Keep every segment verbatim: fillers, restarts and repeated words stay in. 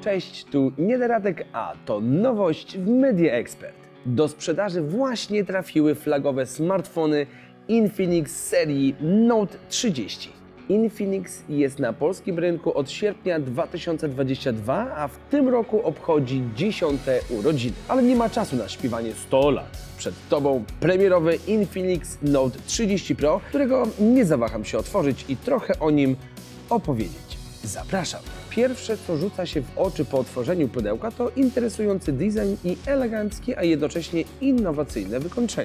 Cześć, tu Niederadek, a to nowość w Media Expert. Do sprzedaży właśnie trafiły flagowe smartfony Infinix serii Note trzydzieści. Infinix jest na polskim rynku od sierpnia dwa tysiące dwudziestego drugiego, a w tym roku obchodzi dziesiąte urodziny. Ale nie ma czasu na śpiewanie sto lat. Przed Tobą premierowy Infinix Note trzydzieści Pro, którego nie zawaham się otworzyć i trochę o nim opowiedzieć. Zapraszam! Pierwsze, co rzuca się w oczy po otworzeniu pudełka, to interesujący design i eleganckie, a jednocześnie innowacyjne wykończenie.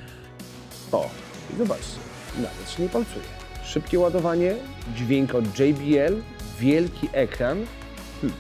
O, i zobaczcie, nawet się nie palcuje. Szybkie ładowanie, dźwięk od J B L, wielki ekran. Hmm.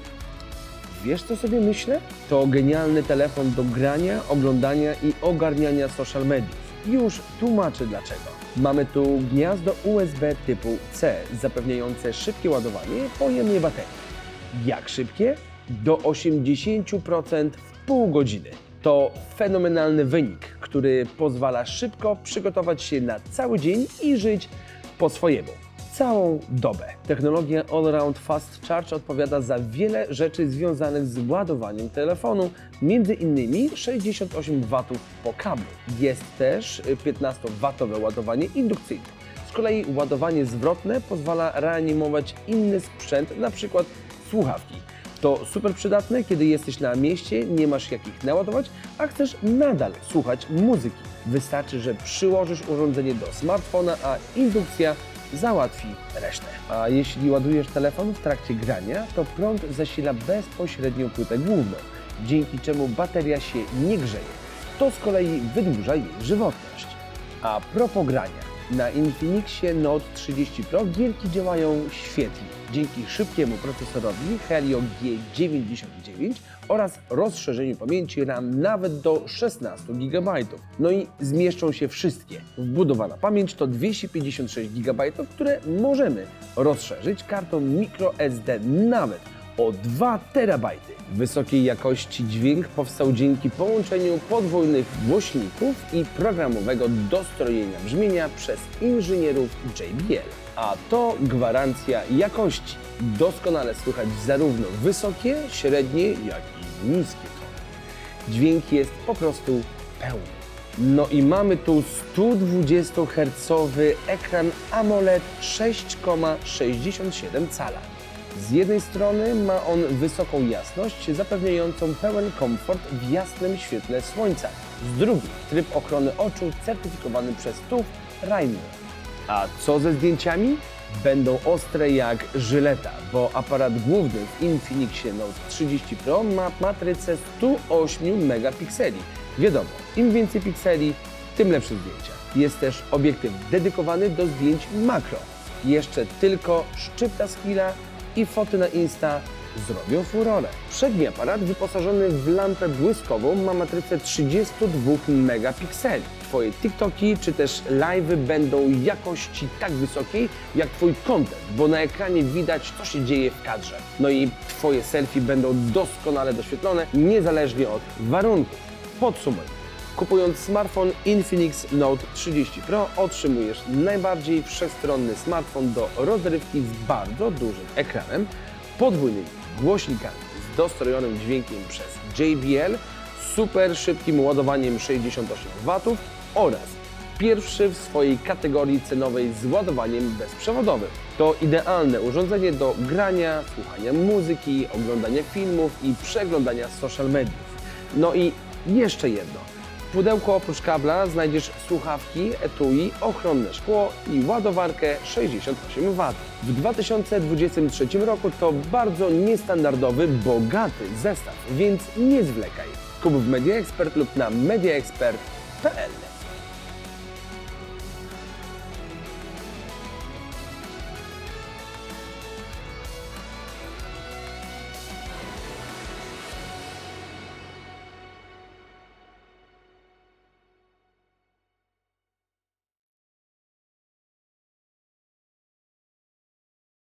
Wiesz, co sobie myślę? To genialny telefon do grania, oglądania i ogarniania social mediów. Już tłumaczę dlaczego. Mamy tu gniazdo U S B typu C, zapewniające szybkie ładowanie pojemnej baterii. Jak szybkie? Do osiemdziesięciu procent w pół godziny. To fenomenalny wynik, który pozwala szybko przygotować się na cały dzień i żyć po swojemu. Całą dobę. Technologia All-Round Fast Charge odpowiada za wiele rzeczy związanych z ładowaniem telefonu, między innymi sześćdziesiąt osiem watów po kablu. Jest też piętnastowatowe ładowanie indukcyjne. Z kolei ładowanie zwrotne pozwala reanimować inny sprzęt, np. słuchawki. To super przydatne, kiedy jesteś na mieście, nie masz jak ich naładować, a chcesz nadal słuchać muzyki. Wystarczy, że przyłożysz urządzenie do smartfona, a indukcja załatwi resztę. A jeśli ładujesz telefon w trakcie grania, to prąd zasila bezpośrednio płytę główną, dzięki czemu bateria się nie grzeje. To z kolei wydłuża jej żywotność. A propos grania, na Infinixie Note trzydzieści Pro gierki działają świetnie. Dzięki szybkiemu procesorowi Helio G dziewięćdziesiąt dziewięć oraz rozszerzeniu pamięci RAM nawet do szesnastu gigabajtów. No i zmieszczą się wszystkie. Wbudowana pamięć to dwieście pięćdziesiąt sześć gigabajtów, które możemy rozszerzyć kartą microSD nawet o dwa terabajty. Wysokiej jakości dźwięk powstał dzięki połączeniu podwójnych głośników i programowego dostrojenia brzmienia przez inżynierów J B L. A to gwarancja jakości. Doskonale słychać zarówno wysokie, średnie, jak i niskie tony. Dźwięk jest po prostu pełny. No i mamy tu sto dwudziestohercowy ekran AMOLED sześć przecinek sześćdziesiąt siedem cala. Z jednej strony ma on wysoką jasność, zapewniającą pełen komfort w jasnym świetle słońca. Z drugiej tryb ochrony oczu certyfikowany przez T U F Retina. A co ze zdjęciami? Będą ostre jak żyleta, bo aparat główny w Infinixie Note trzydzieści Pro ma matrycę sto osiem megapikseli. Wiadomo, im więcej pikseli, tym lepsze zdjęcia. Jest też obiektyw dedykowany do zdjęć makro. Jeszcze tylko szczypta z chwila i foty na Insta zrobią furorę. Przedni aparat wyposażony w lampę błyskową ma matrycę trzydzieści dwa megapikseli. Twoje TikToki czy też live'y będą jakości tak wysokiej jak Twój content, bo na ekranie widać, co się dzieje w kadrze. No i Twoje selfie będą doskonale doświetlone, niezależnie od warunków. Podsumuj. Kupując smartfon Infinix Note trzydzieści Pro otrzymujesz najbardziej wszechstronny smartfon do rozrywki z bardzo dużym ekranem, podwójnymi głośnikami z dostrojonym dźwiękiem przez J B L, super szybkim ładowaniem sześćdziesiąt osiem watów oraz pierwszy w swojej kategorii cenowej z ładowaniem bezprzewodowym. To idealne urządzenie do grania, słuchania muzyki, oglądania filmów i przeglądania social mediów. No i jeszcze jedno. W pudełku oprócz kabla znajdziesz słuchawki, etui, ochronne szkło i ładowarkę sześćdziesiąt osiem watów. W dwa tysiące dwudziestym trzecim roku to bardzo niestandardowy, bogaty zestaw, więc nie zwlekaj. Kup w Media Expert lub na mediaexpert kropka p l.